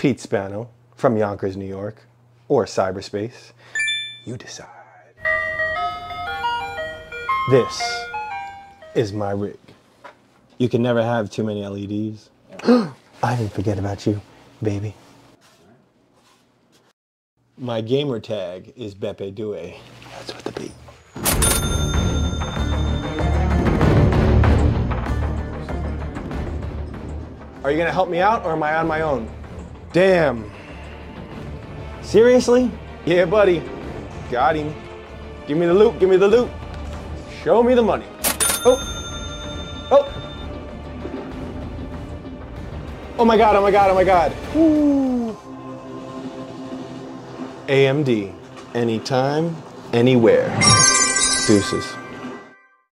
Pete Spano from Yonkers, New York, or cyberspace. You decide. This is my rig. You can never have too many LEDs. I didn't forget about you, baby. My gamer tag is Beppe Due. That's what the beat. Are you gonna help me out or am I on my own? Damn. Seriously? Yeah, buddy. Got him. Give me the loot, give me the loot. Show me the money. Oh. Oh. Oh my God, oh my God, oh my God. Woo. AMD. Anytime, anywhere. Deuces.